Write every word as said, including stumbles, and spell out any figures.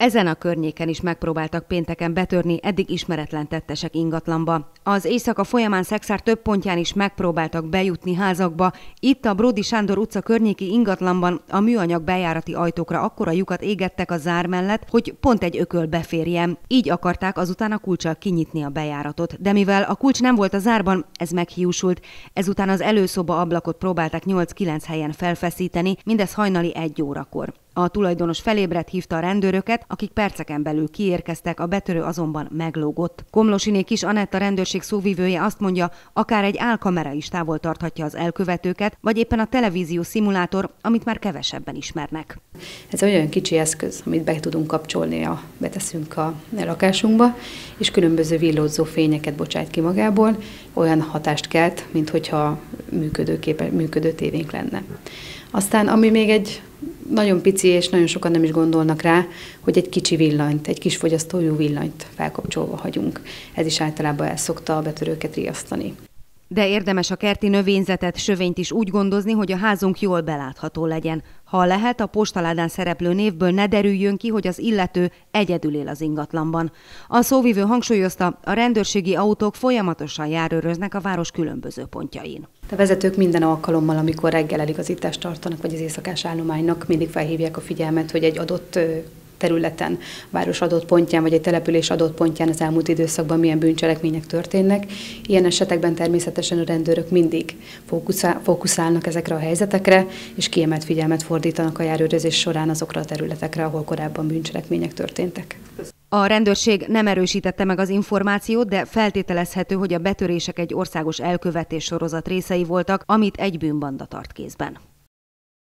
Ezen a környéken is megpróbáltak pénteken betörni eddig ismeretlen tettesek ingatlanba. Az éjszaka folyamán Szekszár több pontján is megpróbáltak bejutni házakba. Itt a Bródy Sándor utca környéki ingatlanban a műanyag bejárati ajtókra akkora lyukat égettek a zár mellett, hogy pont egy ököl beférjen. Így akarták azután a kulccsal kinyitni a bejáratot. De mivel a kulcs nem volt a zárban, ez meghiúsult. Ezután az előszoba ablakot próbálták nyolc-kilenc helyen felfeszíteni, mindez hajnali egy órakor. A tulajdonos felébredt, hívta a rendőröket, akik perceken belül kiérkeztek, a betörő azonban meglógott. Komlosiné Kis Anett, a rendőrség szóvivője azt mondja, akár egy álkamera is távol tarthatja az elkövetőket, vagy éppen a televízió szimulátor, amit már kevesebben ismernek. Ez olyan kicsi eszköz, amit be tudunk kapcsolni, a, beteszünk a lakásunkba, és különböző villódzó fényeket bocsájt ki magából, olyan hatást kelt, minthogyha működőképe, működő tévénk lenne. Aztán, ami még egy nagyon pici, és nagyon sokan nem is gondolnak rá, hogy egy kicsi villanyt, egy kis fogyasztójú villanyt felkapcsolva hagyunk. Ez is általában el szokta a betörőket riasztani. De érdemes a kerti növényzetet, sövényt is úgy gondozni, hogy a házunk jól belátható legyen. Ha lehet, a postaládán szereplő névből ne derüljön ki, hogy az illető egyedül él az ingatlanban. A szóvivő hangsúlyozta, a rendőrségi autók folyamatosan járőröznek a város különböző pontjain. A vezetők minden alkalommal, amikor reggel eligazítást tartanak, vagy az éjszakás állománynak, mindig felhívják a figyelmet, hogy egy adott területen, város adott pontján, vagy egy település adott pontján az elmúlt időszakban milyen bűncselekmények történnek. Ilyen esetekben természetesen a rendőrök mindig fókuszál, fókuszálnak ezekre a helyzetekre, és kiemelt figyelmet fordítanak a járőrözés során azokra a területekre, ahol korábban bűncselekmények történtek. A rendőrség nem erősítette meg az információt, de feltételezhető, hogy a betörések egy országos elkövetés sorozat részei voltak, amit egy bűnbanda tart kézben.